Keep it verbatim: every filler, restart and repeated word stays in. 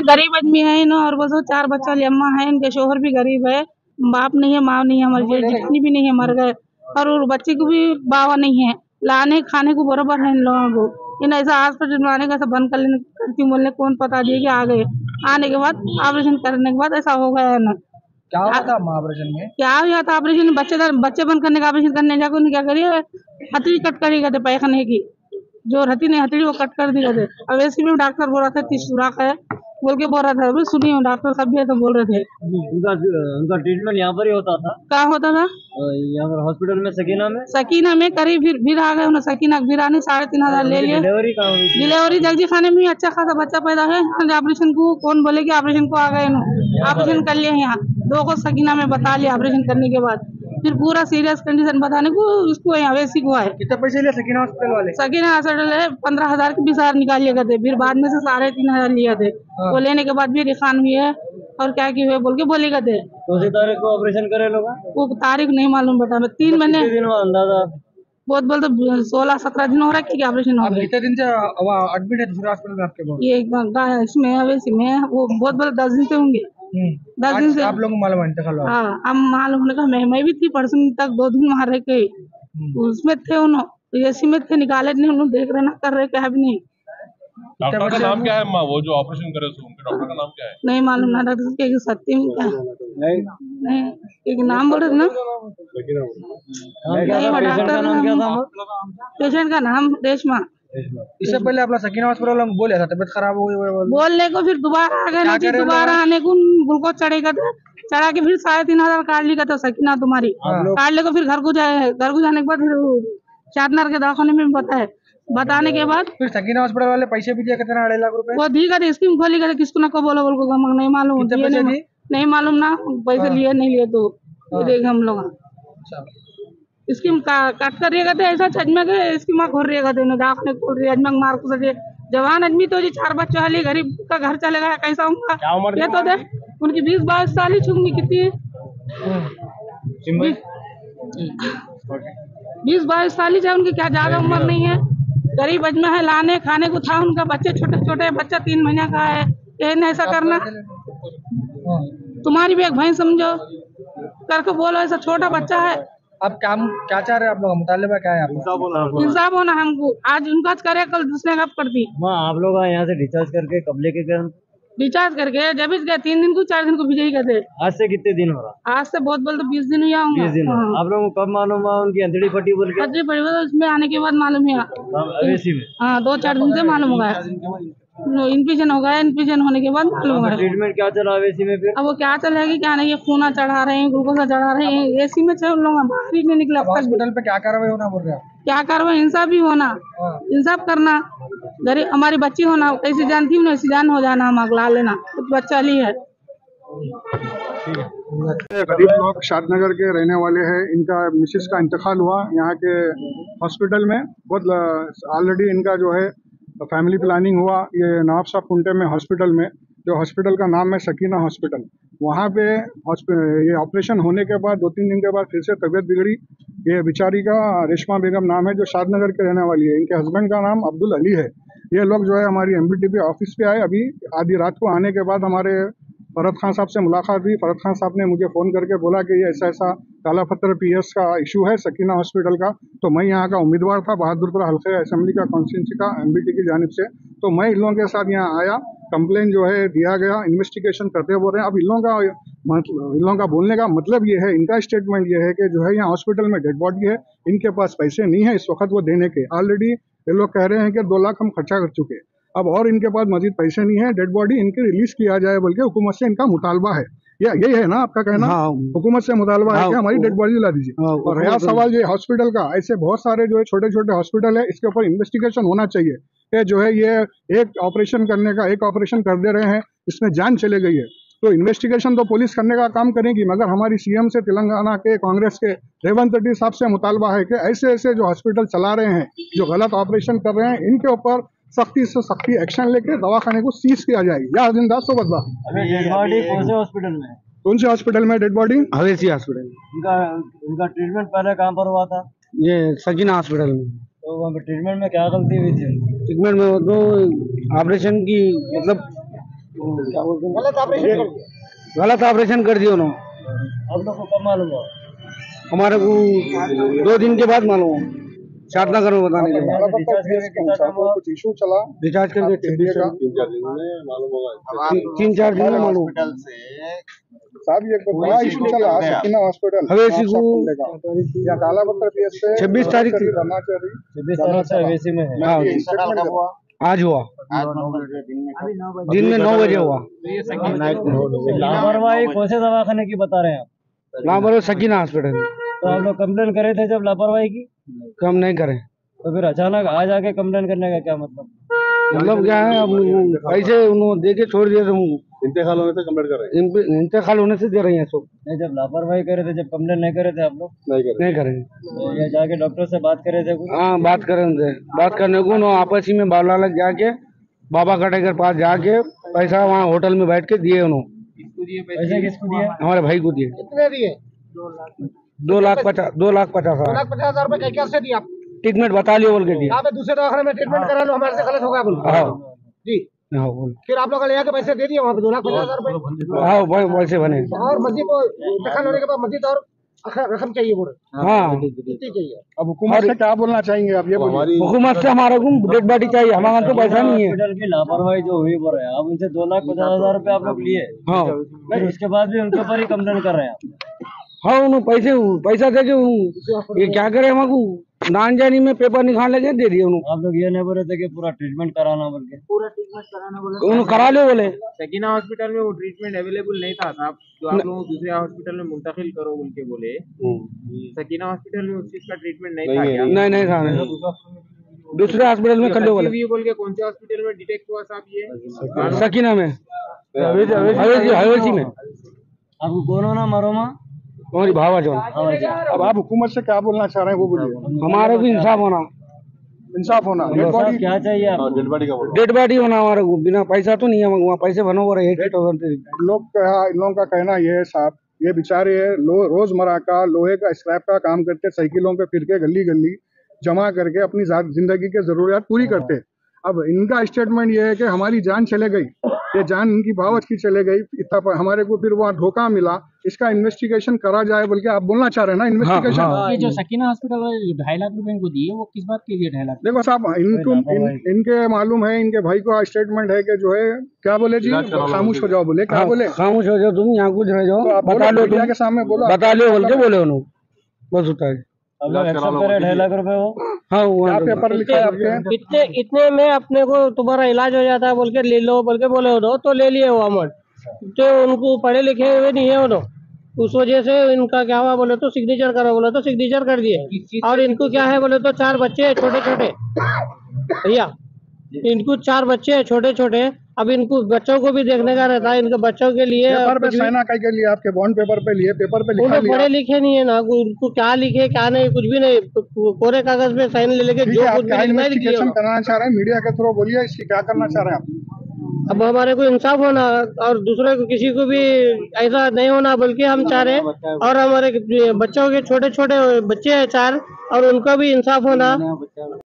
गरीब आदमी है ना, और वो जो चार बच्चा अम्मा है, इनके शोहर भी गरीब है, बाप नहीं है, माँ नहीं है, हमारी जितनी भी नहीं है मर गए, और बच्चे को भी बाबा नहीं है, लाने खाने को बराबर है इन लोगों को। इन ऐसा हॉस्पिटल में आने का सब बंद कर लेने करती बोलने कौन पता दिए कि आ गए, आने के बाद ऑपरेशन करने के बाद ऐसा हो गया है ना। क्या हुआ था ऑपरेशन में? क्या हुआ था ऑपरेशन में? बच्चे बच्चे बंद करने का ऑपरेशन करने जाकर उन्हें क्या करिए, हथेली कट करी गए थे पैखाने की, जो रहती नहीं हथेली वो कट कर दी गए थे। अब ऐसे में डॉक्टर बोल रहा था तीस सुराख है बोल के बोल रहा था, अभी सुनी हूँ डॉक्टर सब भी तो बोल रहे थे। उनका उनका ट्रीटमेंट यहाँ पर ही होता था? क्या होता था? यहाँ पर हॉस्पिटल में, सकीना में। सकीना में करी, फिर फिर आ गए उन्हें सकीना फिर आने साढ़े तीन हजार ले लिए। डिलीवरी कहाँ हुई? डिलीवरी जगजी खाने में अच्छा खासा बच्चा पैदा है, ऑपरेशन को कौन बोले कि ऑपरेशन को आ गए, ऑपरेशन कर लिए यहाँ दो को सकीना में बता लिया ऑपरेशन करने के बाद, फिर पूरा सीरियस कंडीशन बताने को उसको यहाँ वैसी को है। कितने पैसे लिए सकीना हॉस्पिटल वाले? सकीना हॉस्पिटल है पंद्रह हजार के बीस हजार निकाल लिए गए थे, फिर बाद में से साढ़े तीन हजार लिए थे। वो लेने के बाद भी रिफान हुई है और क्या की हुए बोल के बोले गए थे। कौन सी तारीख को ऑपरेशन करे लोग? वो तारीख नहीं मालूम बेटा, मैं तीन महीने अंदाजा बहुत बोल तो सोलह सत्रह दिन हो रहा है कि ऑपरेशन हो गया। कितने दिन से एडमिट है दूसरे हॉस्पिटल में आपके? ये इसमें अवेसी में वो बहुत बड़े दस दिन से होंगे, दस दिन से आप लोग मालूम इंतकाल? हाँ अब मालूम लगा, मैं मैं भी थी परसों तक दो दिन वहाँ रह के उसमें थे, उन्होंने एसी में थे, निकाले नहीं उन्होंने, देख रहे ना कर रहे क्या भी नहीं। डॉक्टर का नाम क्या है माँ, वो जो ऑपरेशन करे उनके डॉक्टर का नाम क्या है? नहीं मालूम ना डॉक्टर के सत्यम क्या नहीं नहीं एक नाम बोल रहे ना, पेशेंट का नाम रेशमा। इससे पहले अपना सकीना हॉस्पिटल में बोले था तबियत खराब हो गई, बोलने को फिर दोबारा आ गए ना, दोबारा आने को ग्लूकोज चढ़ेगा था, चढ़ा के फिर साढ़े तीन हजार काट ली था सकीना तुम्हारी, काट ले को फिर घर को जाए, घर को जाने के बाद फिर चारनार के दवाखाने में बताए, बताने के बाद फिर सकीना हॉस्पिटल वाले पैसे भी दिए कितना अढ़ाई लाख रुपए? वो दी गए स्कीम खोली गई, किसको ना को बोलो बोल को नहीं मालूम, नहीं, नहीं मालूम ना पैसे लिए नहीं लिए तो देख हम लोग स्कीम काट कर रहिएगा थे, ऐसा चजमा के स्कीम खोल रहिएगा थे, दाखने खोल रही अजमक मार को सके जवान आदमी तो जी चार बच्चे वाली गरीब का घर चलेगा कैसा होगा? ये तो दे उनकी बीस बाईस साल ही छूंगी कितनी, बीस बाईस साल ही जाए उनकी, क्या ज्यादा उम्र नहीं है, गरीब अजमा है, लाने खाने को था उनका, बच्चे छोटे छोटे, बच्चा तीन महीने का है, ये ऐसा करना तुम्हारी भी एक भाई समझो करके बोलो, ऐसा छोटा बच्चा है। अब क्या क्या चाह रहे हैं आप लोग, मुतालिबा क्या है? इंसाफ होना हमको, आज उनका करे कल दूसरे का करती। आप लोग यहाँ से डिस्चार्ज करके कब लेके गए? डिस्चार्ज करके जब गए तीन दिन को चार दिन को भेज ही गए। आज से कितने दिन हो रहा? आज से बहुत बोल तो बीस दिन हुआ होंगे। बीस दिन। हाँ। आप लोगों को कब मालूम हुआ उनकी अंधेड़ी फटी बोल के? अंधेड़ी फटी बोल उसमें आने के बाद मालूम हुआ, अवेसी में। हाँ दो चार दिन से मालूम हुआ, इन्फेक्शन हो गया, इन्फेक्शन होने के बाद मालूम हुआ। ट्रीटमेंट क्या चला अवेसी में फिर? अब वो क्या चलेगी क्या नहीं, खूना चढ़ा रहे हैं, ग्लूकोज चढ़ा रहे हैं, एसी में उन लोग बाहर ही नहीं निकला। हॉस्पिटल पे क्या कार्रवाई होना बोल रहे हैं? क्या कार्रवाई, इंसाफ भी होना, इंसाफ करना, गरीब हमारी बच्ची होना, कैसी जान थी ना ऐसी जान हो जाना, हम अगला लेना, कुछ बच्चा ली है। गरीब लोग शादनगर के रहने वाले हैं, इनका मिसेस का इंतकाल हुआ यहाँ के हॉस्पिटल में, बहुत ऑलरेडी इनका जो है फैमिली प्लानिंग हुआ, ये नवाब साहब कुंटे में हॉस्पिटल में, जो हॉस्पिटल का नाम है सकीना हॉस्पिटल, वहाँ पे ये ऑपरेशन होने के बाद दो तीन दिन के बाद फिर से तबीयत बिगड़ी। ये बेचारी का रेशमा बेगम नाम है, जो शादनगर के रहने वाली है, इनके हस्बैंड का नाम अब्दुल अली है। ये लोग जो है हमारी M B T P office पे आए, अभी आधी रात को आने के बाद हमारे फरत खान साहब से मुलाकात हुई। फरत खान साहब ने मुझे फ़ोन करके बोला कि ये ऐसा ऐसा काला पत्थर पी एस का इशू है सकीना हॉस्पिटल का, तो मैं यहाँ का उम्मीदवार था बहादुरपुर हल्के असेंबली का कॉन्स्टिट्यूंसी का एम बी टी की जानिब से, तो मैं इन लोगों के साथ यहाँ आया, कंप्लेन जो है दिया गया, इन्वेस्टिगेशन करते बोल रहे हैं। अब इन लोगों का मतलब इन लोगों का बोलने का मतलब ये है, इनका स्टेटमेंट ये है कि जो है यहाँ हॉस्पिटल में डेड बॉडी है, इनके पास पैसे नहीं है इस वक्त वो देने के, ऑलरेडी ये लोग कह रहे हैं कि दो लाख हम खर्चा कर चुके हैं, अब और इनके पास मजीद पैसे नहीं है, डेड बॉडी इनकी रिलीज किया जाए बोल के हुकूमत से इनका मुतालबा है। या यही है ना आपका कहना? हाँ, हुकूमत से मुतालबा हाँ, है कि हमारी डेड बॉडी ला दीजिए। हाँ, और रहा सवाल ये हॉस्पिटल का, ऐसे बहुत सारे जो है छोटे छोटे हॉस्पिटल है, इसके ऊपर इन्वेस्टिगेशन होना चाहिए कि जो है ये एक ऑपरेशन करने का एक ऑपरेशन कर दे रहे हैं, इसमें जान चले गई है, तो इन्वेस्टिगेशन तो पुलिस करने का काम करेगी, मगर हमारी सीएम से, तेलंगाना के कांग्रेस के रेवंत रेड्डी साहब से मुतालबा है कि ऐसे ऐसे जो हॉस्पिटल चला रहे हैं, जो गलत ऑपरेशन कर रहे हैं, इनके ऊपर सख्ती से सख्ती एक्शन लेके दवाखाने को सीज किया जाएगी। या जिंदा सो बदला। डेड बॉडी कौन से हॉस्पिटल में? कौन से हॉस्पिटल में डेड बॉडी? हवेसी हॉस्पिटल। इनका इनका ट्रीटमेंट पहले कहाँ पर हुआ था? ये सकीना हॉस्पिटल में। तो वहाँ पे ट्रीटमेंट में क्या गलती हुई थी? ट्रीटमेंट में तो ऑपरेशन की मतलब क्या बोलते हैं, गलत ऑपरेशन कर दिया। गलत ऑपरेशन कर दिया उन्होंने। आप लोग को कब मालूम हुआ? हमारे को दो दिन के बाद मालूम हुआ, शादनगर में बताने के बाद। यहाँ से डिस्चार्ज करके कितना टाइम हुआ? कुछ इशू चला रिचार्ज करके छब्बीस का तीन चार दिन में मालूम। साहब ये कोई बड़ा इशू चला सकीना हॉस्पिटल हवेसी को या काला पत्थर पीएस पे छब्बीस तारीख थी। धर्माचारी छब्बीस तारीख से हवेसी में है। हाँ, आज हुआ दिन में नौ बजे हुआ। लापरवाही कौन से दवाखाने की बता रहे हैं आप? लापरवाही सकीना हॉस्पिटल। तो आप लोग कंप्लेन करे थे जब लापरवाही की, कम नहीं करें तो फिर अचानक आज आके कंप्लेन करने का क्या मतलब? मतलब क्या है, अब पैसे उन्होंने दे के छोड़ दिए थे। इंतकाल होने से कंप्लीट कर रहे हैं। इंतकाल होने से दे रही हैं सब। नहीं, जब लापरवाही करे थे, जब कंप्लेन नहीं करे थे आप लोग? नहीं कर नहीं करेंगे। तो ये जाके डॉक्टर से बात करे थे कुछ? हाँ, बात करें उनसे। बात करने को उन्होंने आपस ही में बावला लग जाके बाबा कटेकर पास जाके पैसा वहाँ होटल में बैठ के दिए उन्होंने। पैसे किसको दिए? हमारे भाई को दिए। कितने दिए? दो लाख पचास दो लाख पचास दो हजार लाख पचास हजार रुपए कैसे दिए आप? ट्रीटमेंट बता लियो बोल के दिए। यहाँ पे दूसरे दवाखाने में ट्रीटमेंट करा लो, हमारे से गलत होगा बोल हाँ जी। हाँ बोल फिर आप लोग ले आके पैसे दे दिए वहाँ पे दो लाख पचास हजार रुपए। हाँ भाई वैसे बने। और मस्जिद को इंतकाल होने के बाद मस्जिद और रकम चाहिए बोल रहे। हाँ, कितनी चाहिए? अब हुकूमत से क्या बोलना चाहेंगे आप ये बोलिए। हुकूमत से हमारे को डेड बॉडी चाहिए, हमारे तो पैसा नहीं है। हॉस्पिटल की लापरवाही जो हुई बोल रहे हैं आप, उनसे दो लाख पचास हजार रुपए आप लोग लिए, हाँ फिर उसके बाद भी उनके ऊपर ही कंप्लेन कर रहे हैं आप। हाँ, उन्होंने पैसे पैसा दे के उन- ये क्या करे, हमको नान जानी में पेपर निकाल लगे दे दिए उन्होंने। आप लोग ये नहीं बोल रहे थे कि पूरा ट्रीटमेंट कराना बोल के? उन्होंने करा लो बोले। सकीना हॉस्पिटल में वो ट्रीटमेंट अवेलेबल नहीं था साहब, तो आप लोग दूसरे हॉस्पिटल में मुंतकिल करो बोल के बोले। सकीना हॉस्पिटल में उस चीज का ट्रीटमेंट नहीं था क्या? नहीं नहीं था, नहीं। दूसरे हॉस्पिटल में कर लो बोले। हुई बोल के कौन से हॉस्पिटल में डिटेक्ट हुआ साहब ये? सकीना में, हवेसी हवेसी में। आपको कौन होना मरोमा? हमारी भावा जो। अब आप हुकूमत से क्या बोलना चाह रहे हैं वो बोलिए। हमारे को इंसाफ होना, इंसाफ होना। डेड साहब बॉडी क्या चाहिए आपको? डेड बॉडी का बोलो। डेड बॉडी होना हमारे को। बिना पैसा तो नहीं है, वहाँ पैसे बनो हो रहे एटी थाउजेंड। लोग कहा इन लोगों का कहना ये है साहब, ये बेचारे लो, रोजमर्रा का लोहे का स्क्रैप का काम करते, साइकिलों पे फिर के गली गली जमा करके अपनी जिंदगी की जरूरियात पूरी करते। अब इनका स्टेटमेंट ये है कि हमारी जान चले गई, ये जान इनकी भावच की चले गई, इतना प- हमारे को फिर वहाँ धोखा मिला, इसका इन्वेस्टिगेशन करा जाए बोल के आप बोलना चाह रहे हैं ना। इन्वेस्टिगेशन हाँ। ये जो सकीना हॉस्पिटल वाले जो ढाई लाख रुपए इनको दिए वो किस बात के लिए ढाई लाख? देखो साहब, इनको इन, इनके मालूम है, इनके भाई को स्टेटमेंट है कि जो है क्या बोले जी, खामोश हो जाओ बोले, क्या बोले, खामोश हो जाओ तुम, यहाँ कुछ रह तो जाओ, आप बता बोलो लो मीडिया तुम, के सामने बोलो। बता लो बोल के बोले उन्होंने, बस होता है। अब लोग एक्सेप्ट करे ढाई लाख रुपए हो? हाँ, क्या वहाँ पेपर लिखा है आपके? इतने इतने में अपने को तुम्हारा इलाज हो जाता है बोल के ले लो बोल के बोले हो तो ले लिए वो अमाउंट। तो उनको पढ़े लिखे हुए नहीं है वो लोग, उस वजह से इनका क्या हुआ बोले तो सिग्नेचर करो बोले तो सिग्नेचर कर दिए। और इनको क्या है बोले तो चार बच्चे हैं छोटे छोटे भैया, इनको चार बच्चे हैं छोटे छोटे। अब इनको बच्चों को भी देखने का रहता है, इनके बच्चों के लिए पेपर पे कुछ भी- साइना कई के लिए आपके बॉन्ड पेपर पे लिए, पेपर पे वो लिखा लोग लिया। पढ़े लिखे नहीं है ना, उनको क्या लिखे क्या नहीं कुछ भी नहीं, कोरे कागज पे साइन ले लेके ठीक जो है, आप कुछ भी क्या लिखना है लिख दिया इन्वेस्टिगेशन उन्होंने। कराना चाह रहे हैं मीडिया के थ्रू, बोलिए इसकी क्या करना चाह रहे हैं आप? अब हमारे को इंसाफ होना और दूसरे को किसी को भी ऐसा नहीं होना बल्कि हम चाह रहे हैं। और हमारे बच्चों के छोटे छोटे बच्चे हैं चार, और उनका भी इंसाफ होना।